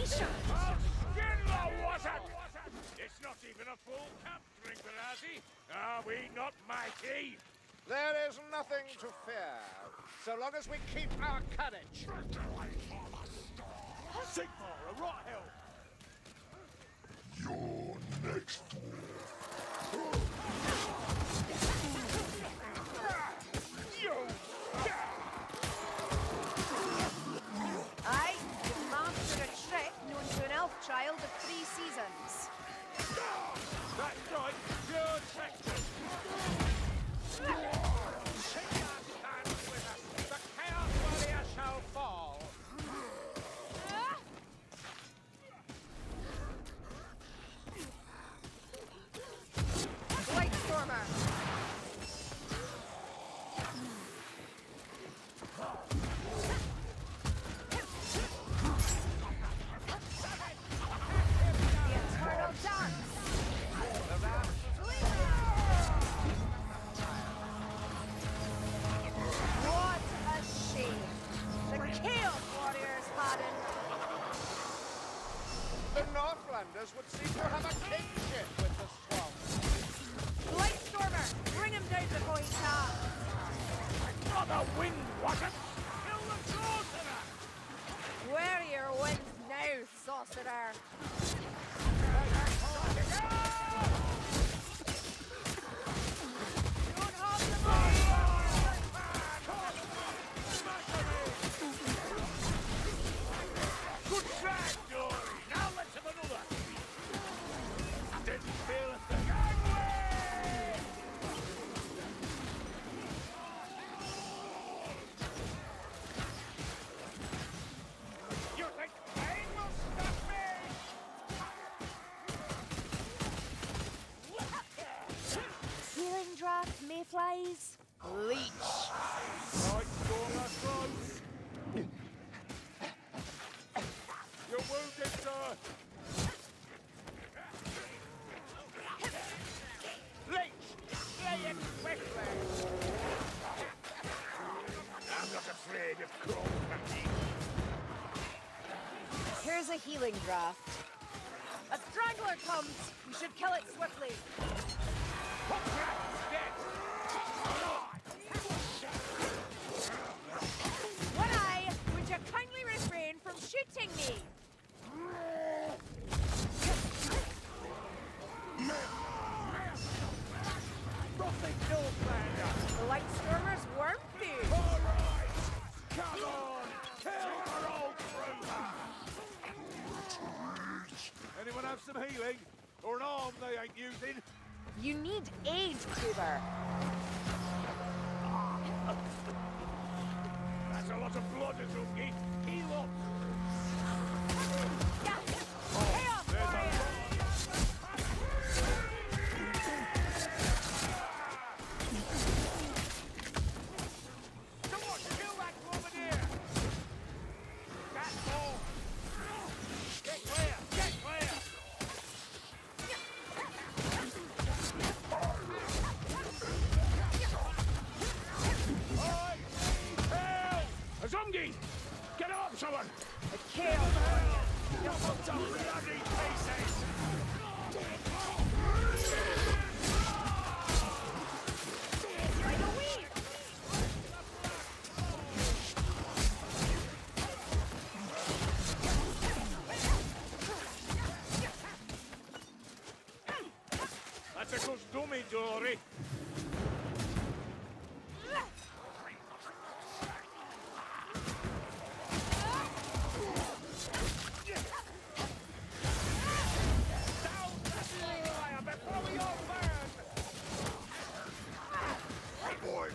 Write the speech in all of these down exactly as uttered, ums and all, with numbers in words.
It's not even a full cup, Drinkerati. Are we not mighty? There is nothing to fear, so long as we keep our courage. Sigmar, a rot hell! You're next. Aye, you've mastered a trick known to an elf child of three seasons. That's right, pure Texas! Sigmar stands with us. The Chaos Warrior shall fall. Blightstormer! The Eternal Dance! What a shame! The Chaos Warriors hadn't. The Northlanders would seem to have a kinship with the swamp. Blightstormer! Bring him down before he can! Not the wind, was it? Kill the sorcerer! Where are your winds now, sorcerer? Don't hold the Good try, Dory! Now let's have another! Didn't feel a thing. You think pain will stop me? healing draft, mayflies? Leech. Right, Stormer, close. You're wounded, sir. Leech, slay it quickly. I'm not afraid of cold, Matty. Here's a healing draft. A strangler comes! You should kill it swiftly. One Eye, would you kindly refrain from shooting me? Nothing Northlander! The Lightstormer's worm food. All right! Come on! Kill our old trooper! Anyone have some healing? Or an arm they ain't using? You need aid, Kruber. That's a lot of blood, Azungi. Heal up! Chaos There's a Warrior! Come on, kill that woman here! That's all! Get clear! Get clear! Oi! Help! Azungi! Get up, someone! The Chaos Warrior! You're put to bloody pieces! By the weed! That's a good dummy, Dory. Down the fire before we all burn! Boy.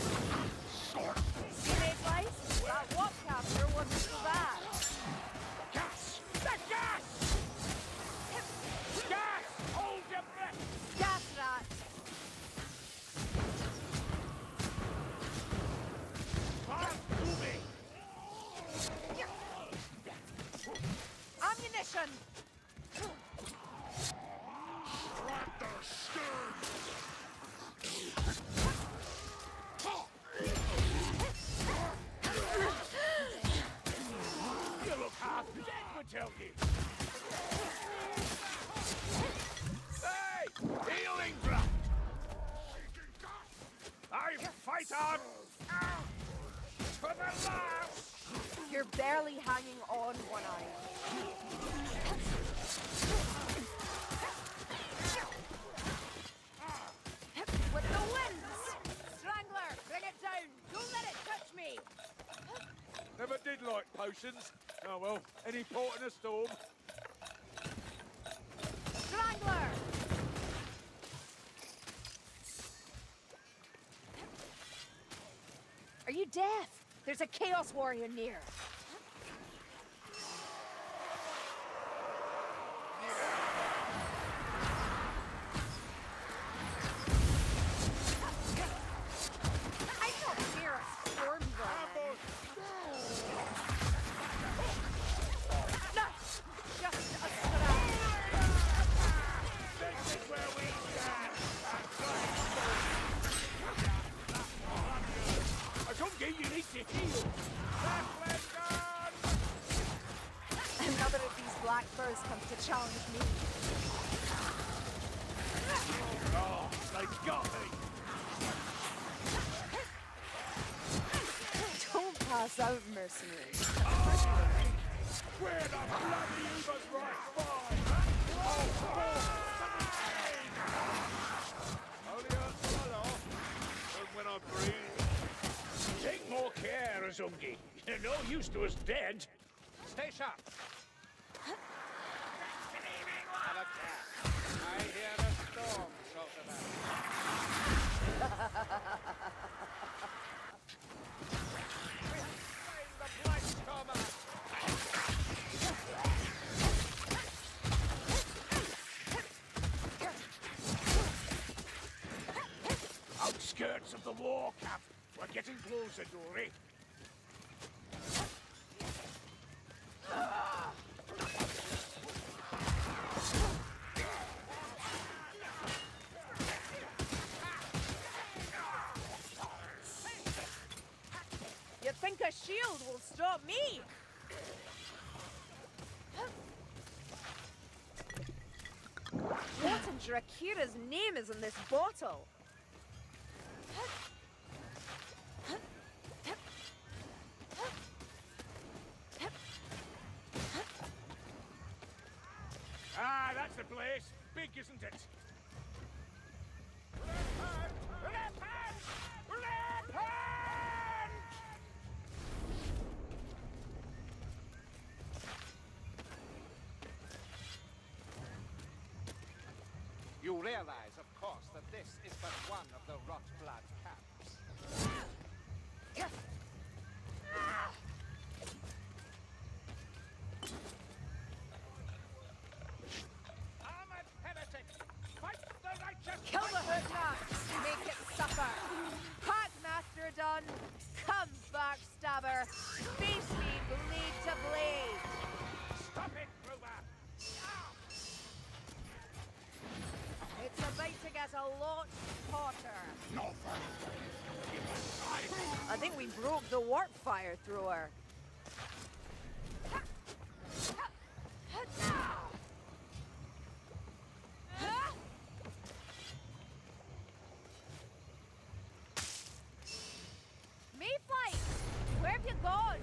See, mayflies? That walk capture wasn't so bad. Gas! The gas! Gas! Hold your breath! Gas rat! Come to me! Ammunition! Let the stern. You look half dead! upwards, Helgi! Hey! Healing draft! I fight on! To the last! You're barely hanging on one eye. With the winds! Strangler, bring it down! Don't let it touch me! Never did like potions. Oh well, any port in a storm. Strangler! Are you deaf? There's a Chaos Warrior near. I don't fear a storm vermin. No! Just a strap. This is where we stand! Azungi, you need to heal! Another of these black furs comes to challenge me. Oh, they got me! Don't pass out, mercenaries. Where the bloody Uber's right by! Only hurts a lot. And when I breathe. Take more care, Azungi. You're no use to us dead. Stay sharp. Have a care. I hear the storm talk about. The blight stormer. Outskirts of the war camp. We're getting closer, Dory. You think a shield will stop me? What in Drakira's name is in this bottle? Ah, that's the place. Big, isn't it? You realize, of course, that this is but one of the Rotblood camps. Armored heretic! Fight the righteous! Kill the hoodlums! Make it suffer! Pack Master done! Come, backstabber! Face me blade to blade! Stop it, Grover! It's about to get a lot hotter. No thanks. I think we broke the warp fire through her. Mayflight! Where have you gone?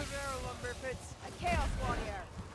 there, Lumberfoots. A Chaos Warrior.